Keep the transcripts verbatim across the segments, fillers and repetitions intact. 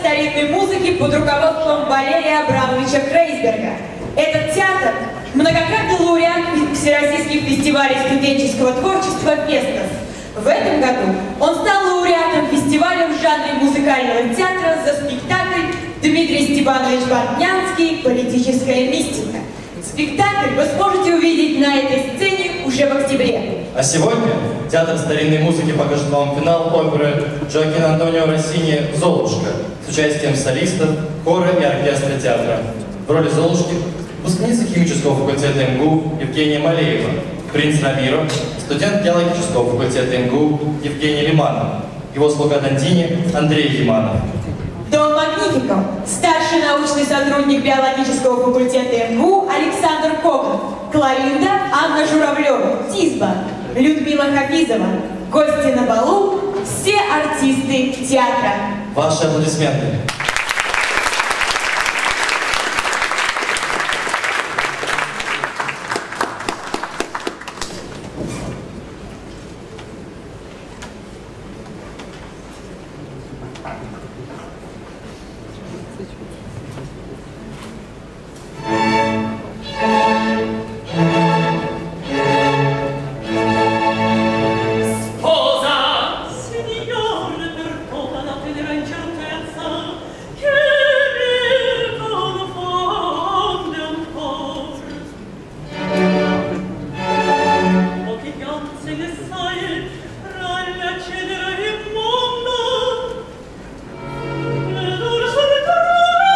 старинной музыки под руководством Валерия Абрамовича Крейсберга. Этот театр – многократный лауреат Всероссийских фестивалей студенческого творчества «Вестас». В этом году он стал лауреатом фестиваля в жанре музыкального театра за спектакль «Дмитрий Степанович Бортнянский. Политическая мистика». Спектакль вы сможете увидеть на этой сцене уже в октябре. А сегодня театр старинной музыки покажет вам финал оперы Джоаккино Антонио Россини «Золушка» с участием солистов, хора и оркестра театра. В роли Золушки выпускница химического факультета эм гэ у Евгения Малеева, принц Рамиро, студент геологического факультета эм гэ у Евгений Лиманов, его слуга Дандини Андрей Яманов. Дон Магнифико, старший научный сотрудник биологического факультета эм гэ у Александр Коган, Кларинда Анна Журавлева, Тизба, Людмила Хафизова, гости на балу, все артисты театра. Ваши аплодисменты. Thank you.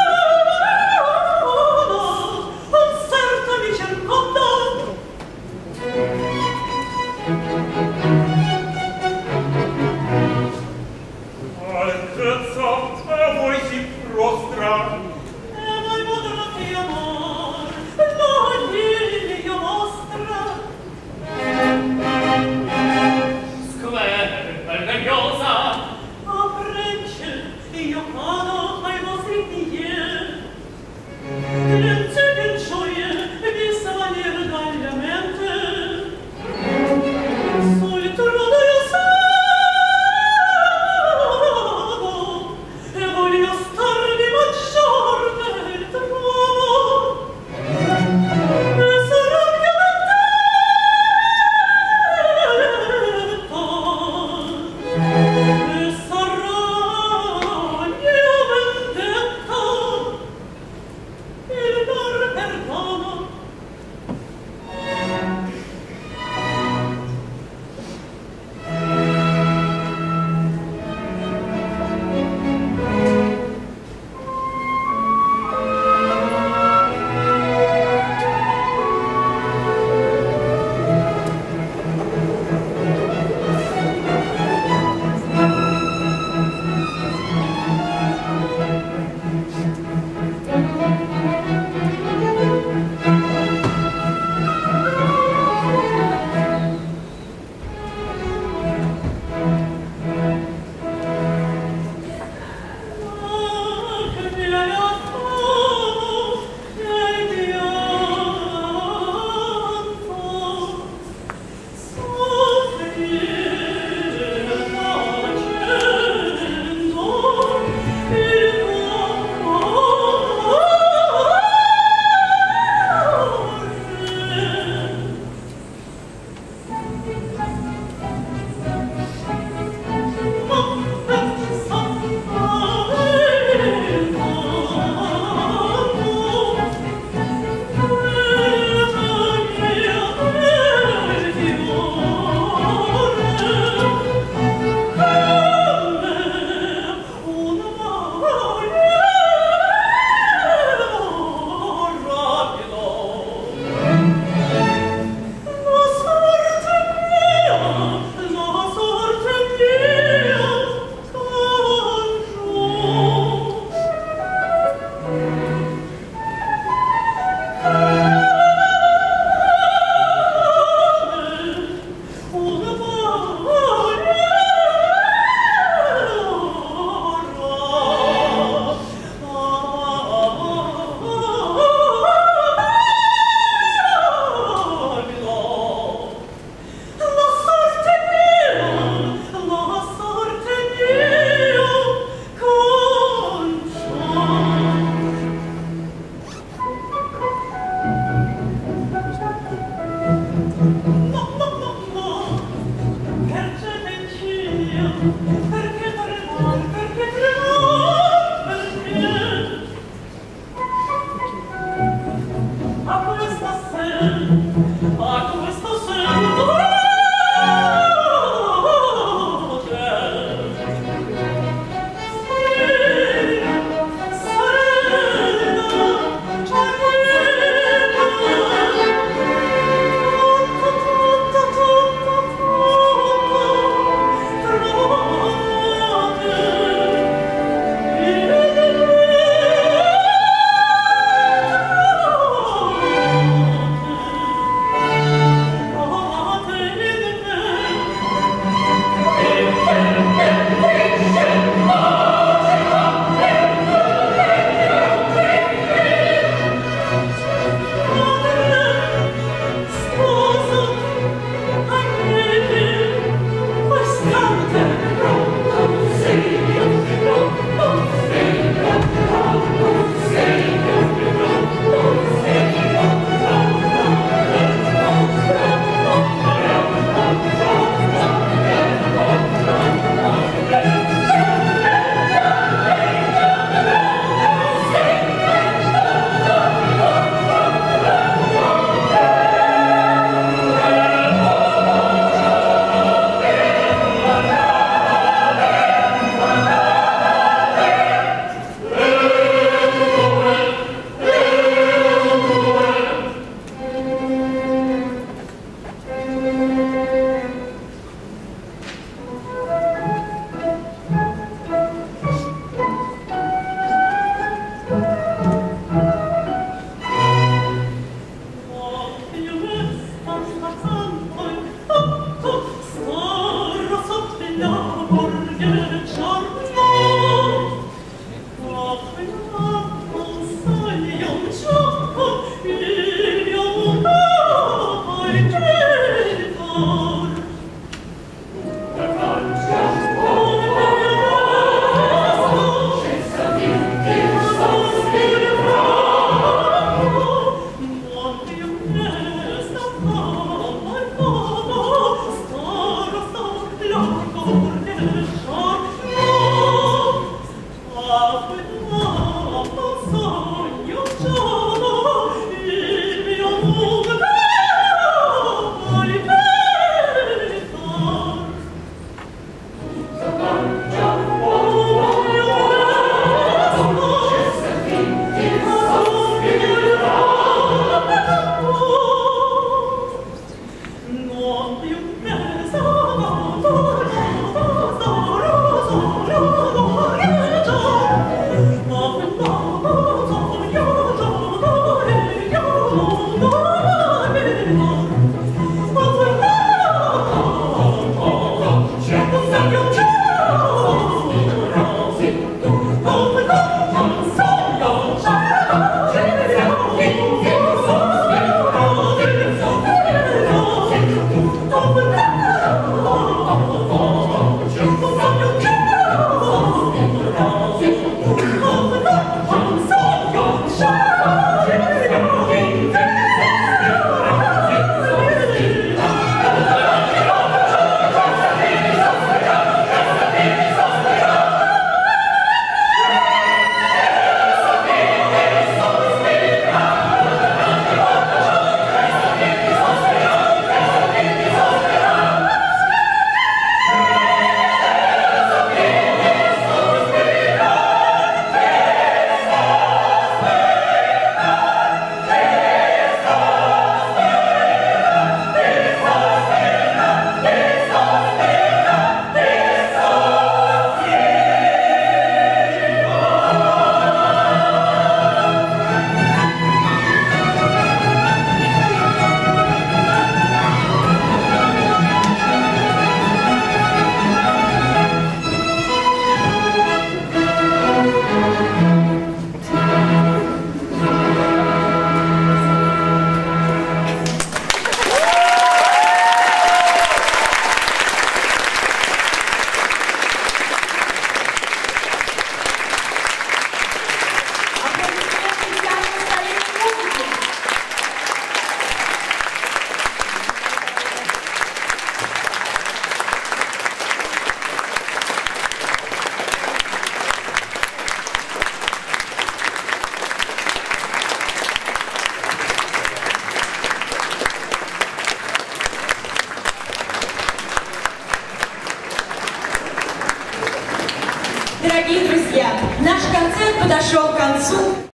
Дорогие друзья, наш концерт подошел к концу.